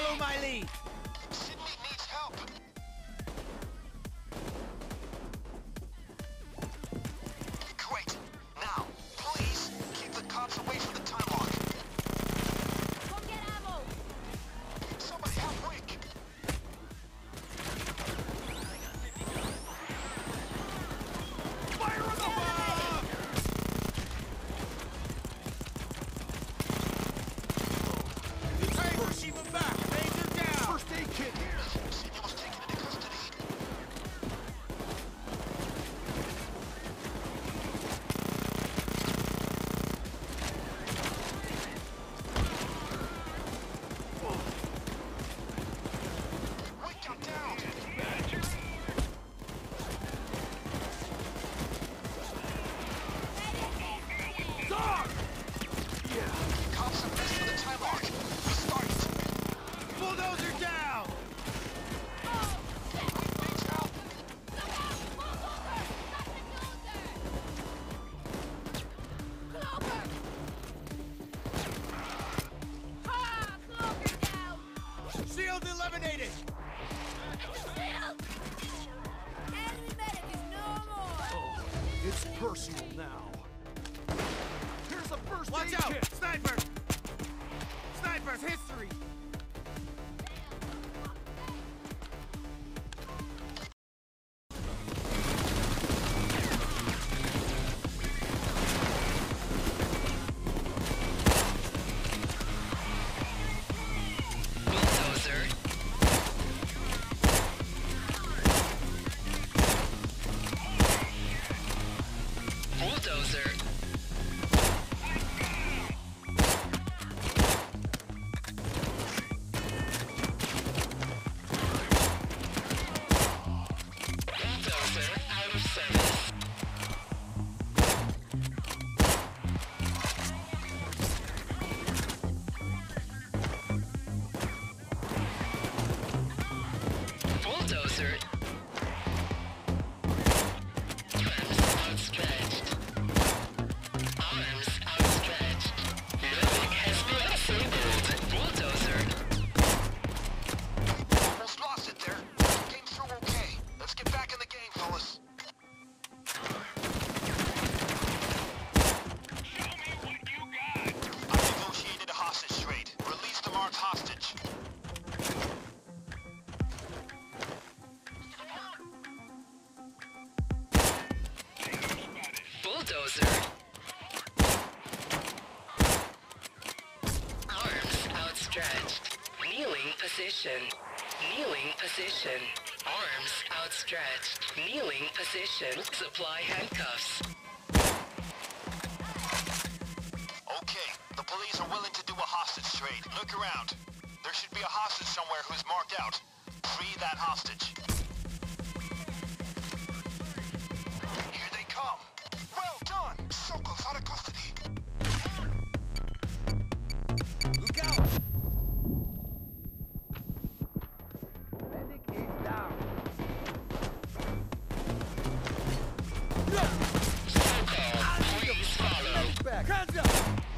Follow my lead. Sydney needs help. Great. Now, please keep the cops away from the time lock. Come get ammo! Somebody help Rick. Fire on the bomb! Hey, keep him back. Major down. First aid kit here. Sydney was taken into custody. Rick got down. Dog! Cops have messed with the time lock. Restart it. Bulldozer down. Needs help. Shield eliminated. It's personal now. Here's a first Watch aid out. kit. Sniper. Sniper's history. Bulldozer. Bulldozer. Bulldozer out of service. Bulldozer. Arms outstretched. Arms outstretched. Medic has been disabled. Bulldozer. Almost lost it there. Came through okay. Let's get back in the game, fellas. I've negotiated a hostage trade. Release the marked hostage. Bulldozer. Arms outstretched. Kneeling position. Kneeling position. Arms outstretched. Kneeling position. Supply handcuffs. Okay, the police are willing to do a hostage trade. Look around. There should be a hostage somewhere who's marked out. Free that hostage. Here they come. Well done. Sokol's out of custody. Look out. Medic is down. Sokol, please follow. Back. Hands up.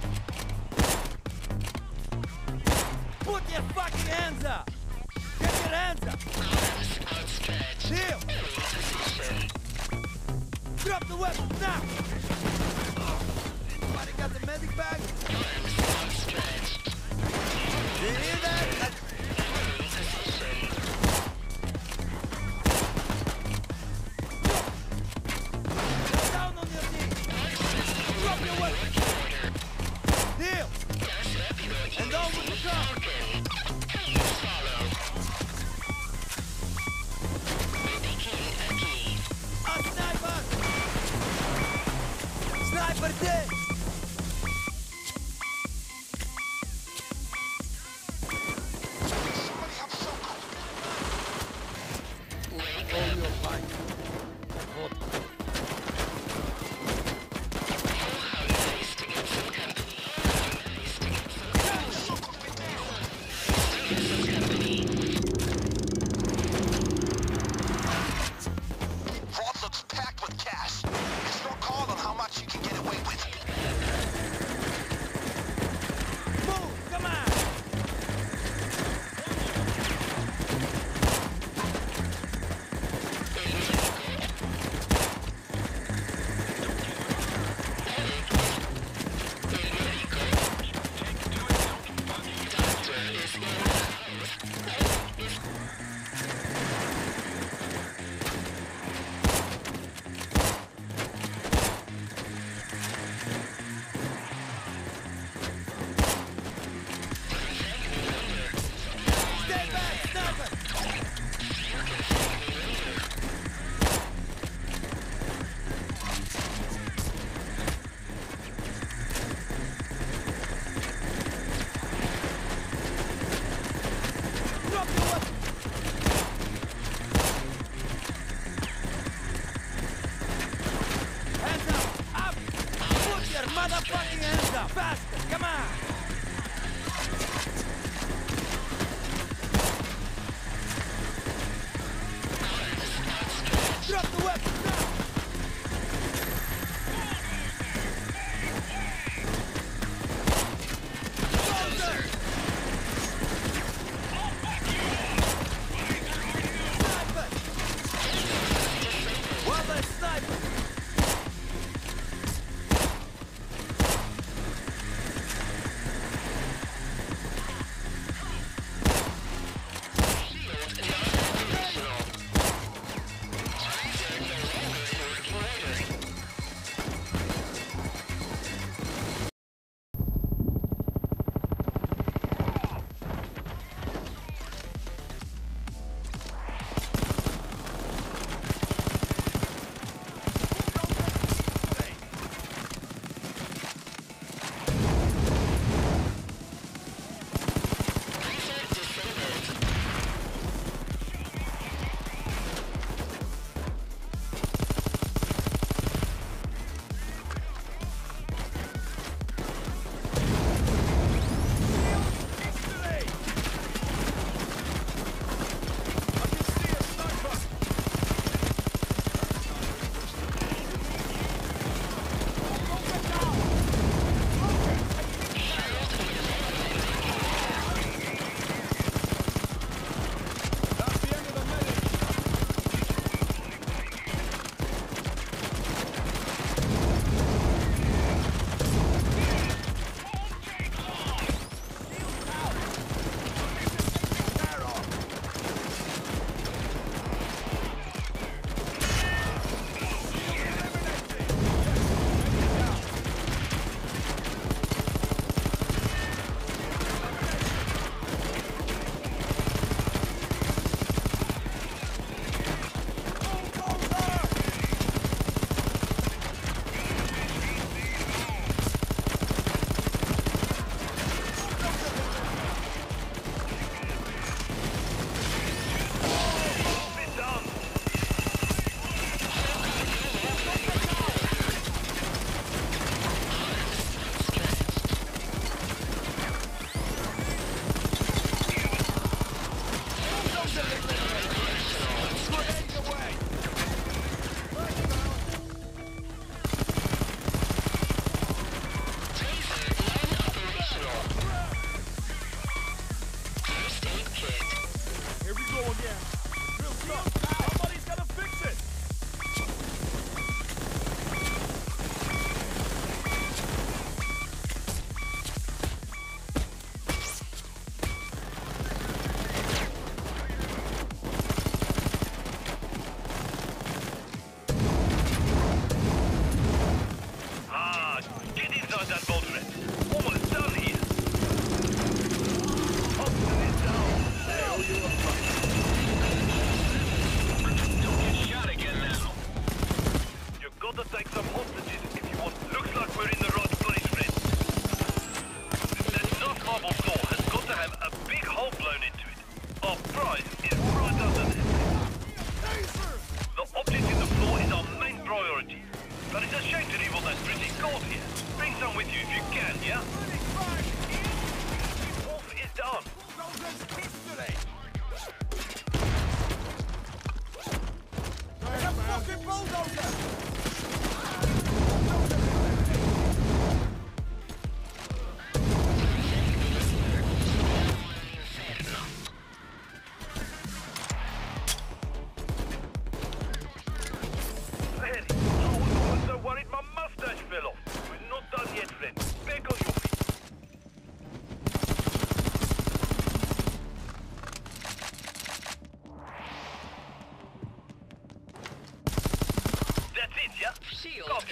Put your fucking hands up. Get your hands up. Arms outstretched. Kneel. Kneeling position. Drop the weapon now. Anybody got the medic bag? Arms outstretched. Did you hear that? Kneeling position. Get down on your knees. Drop your weapon. Kneel. Gas Rapido And down with the car. Falcon. Please follow.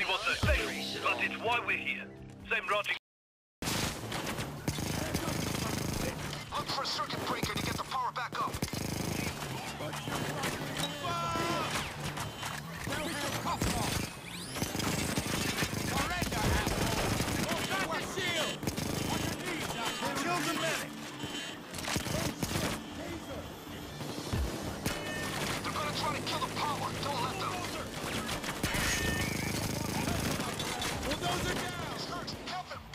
was a mistake, but it's why we're here. Same logic. Look for a circuit breaker to get the power back up. They're gonna try to kill the power. Don't let them. He's hurt. Help him.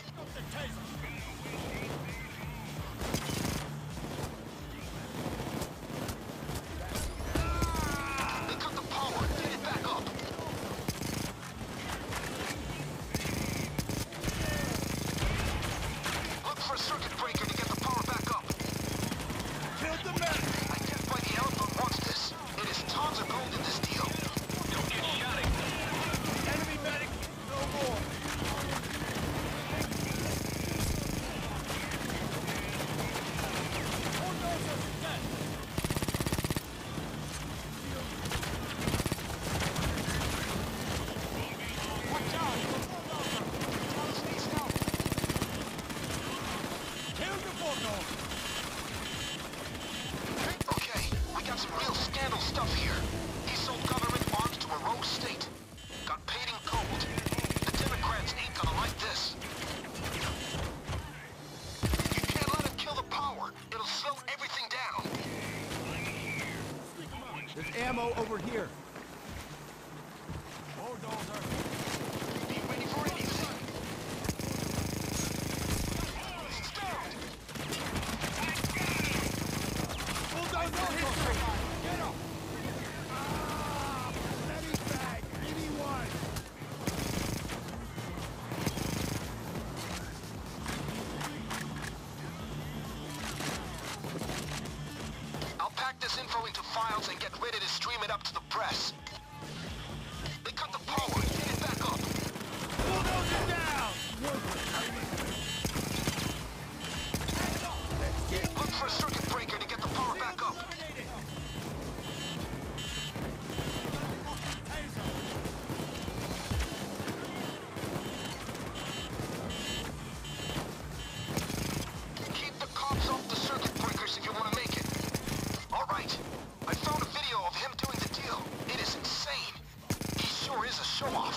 They cut the power. Get it back up. Look for a circuit breaker to get the power back up. Killed the medic! I guess why the elephant wants this. It is tons of gold in this deal. Don't get shot. Enemy medic! No more! Okay, we got some real scandal stuff here. He sold government bonds to a rogue state. Got paid in gold. The Democrats ain't gonna like this. You can't let him kill the power. It'll slow everything down. There's ammo over here. Be ready for anything. Bulldozer history! Get him! Medic bag! Anyone! I'll pack this info into files and get ready to stream it up to the press. They cut the power. Get it back up. Bulldozer down! Look for a circuit breaker to get the power back up. Keep the cops off the circuit breakers if you want to make it. All right. I found a video of him doing the deal. It is insane. He sure is a show-off.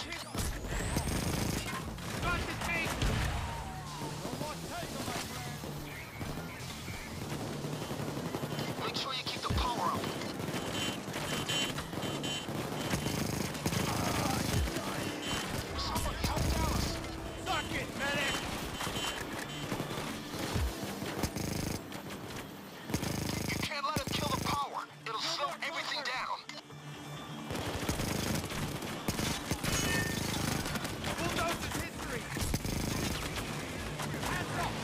Make sure you keep the power up. Somebody help Dallas. Suck it, medic! You can't let him kill the power. It'll slow everything down. Bulldozer's history! Hands up!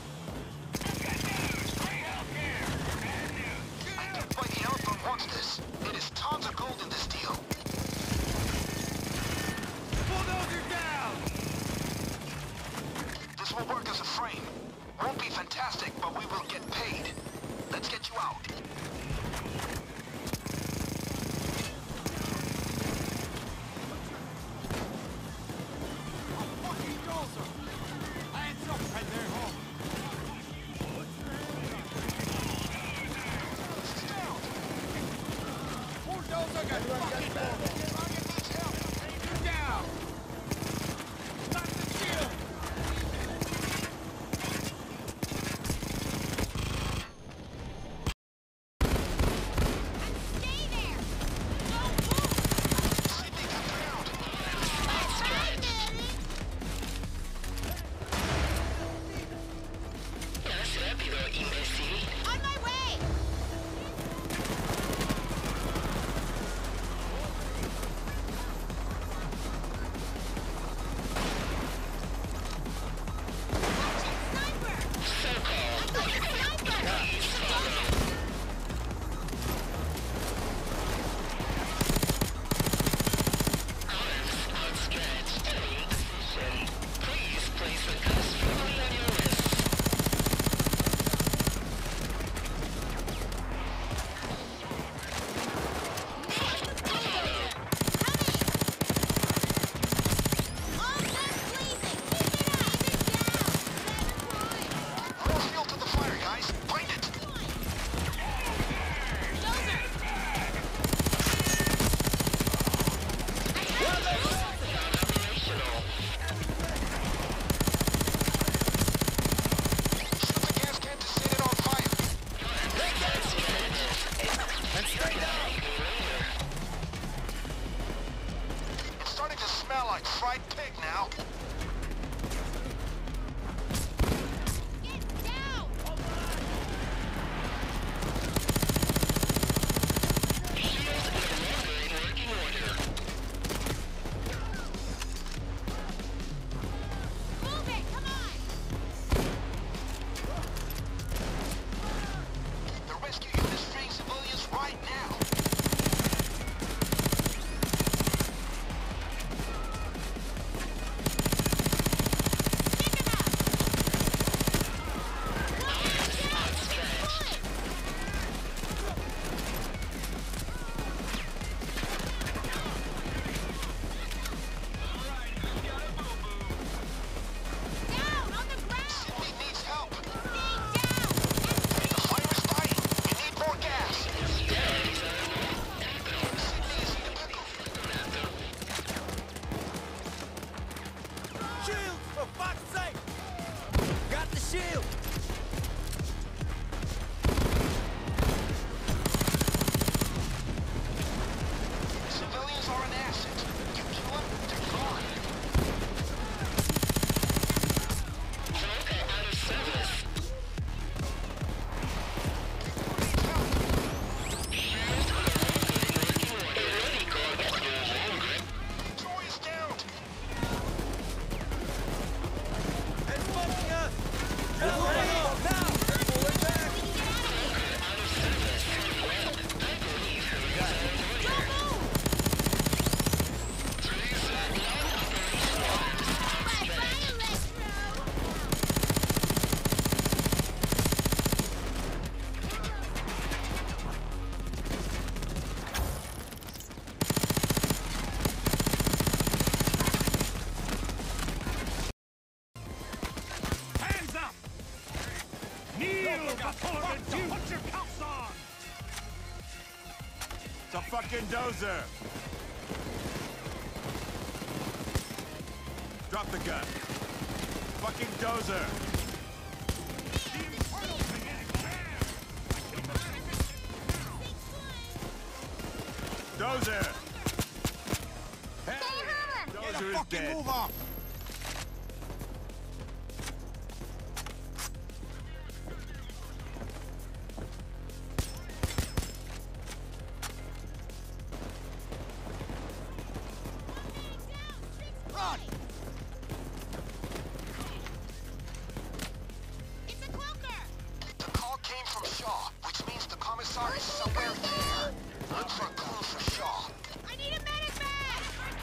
I get why the elephant wants this. It is tons of gold in this deal. Bulldozer down! This will work as a frame. Won't be fantastic, but we will get paid. Let's get you out. Fucking dozer! Hands up and they're home! Bulldozer got fucking down! Knock the shield! Put your cuffs on! It's a fucking dozer! Drop the gun. Fucking dozer! The infernal kinetic bam! Dozer! Hey! Dozer is Fucking dead. move up! Run! It's a cloaker! The call came from Shaw, which means the commissar is somewhere here. Look for a clue for Shaw. I need a medic bag!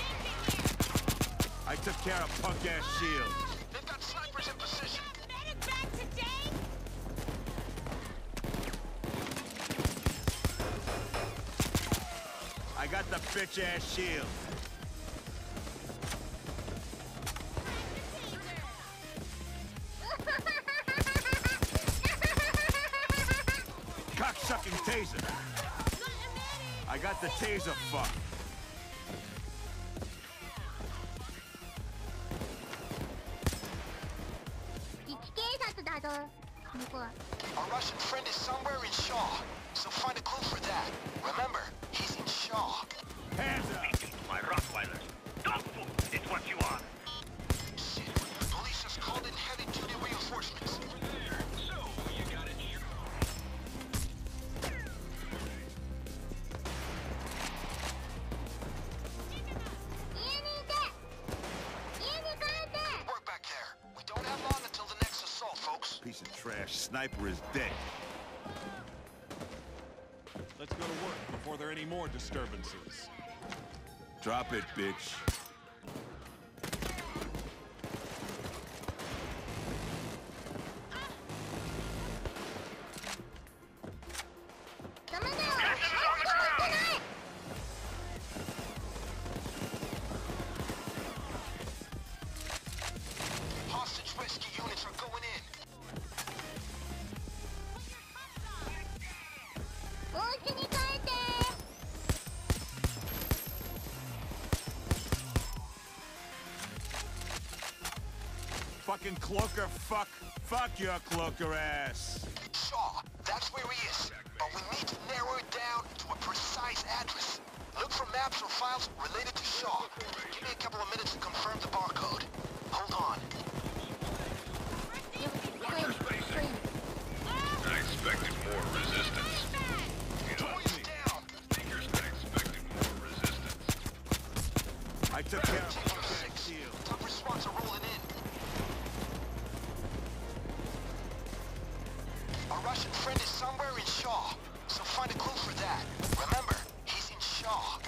I took care of punk-ass Shield. They've got snipers in position. Medic bag today? I got the bitch-ass Shield. Cock-sucking taser. I got the taser fuck. Our Russian friend is somewhere in Shaw, so find a clue for that. Remember, he's in Shaw. Hands up. My Rottweilers. Dog food is what you are. Shit, police just called in heavy-duty reinforcements. So, you got it. Good work back there. We don't have long until the next assault, folks. Piece of trash. Sniper is dead. Let's go to work before there are any more disturbances. Drop it, bitch. Hostage rescue units are going in. Fucking cloaker fuck. Fuck your cloaker ass. Shaw, that's where he is. But we need to narrow it down to a precise address. Look for maps or files related to Shaw. Give me a couple of minutes to confirm the barcode. Hold on. I expected more resistance. Toys down. I expected more resistance. I took care of Taking punk-ass 6. Shield. Tough response are rolling in. Our Russian friend is somewhere in Shaw, so find a clue for that. Remember, he's in Shaw.